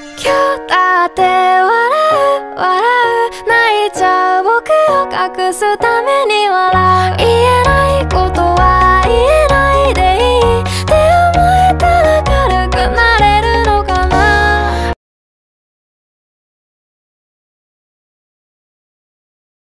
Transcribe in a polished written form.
今日だって笑う笑う泣いちゃう僕を隠すた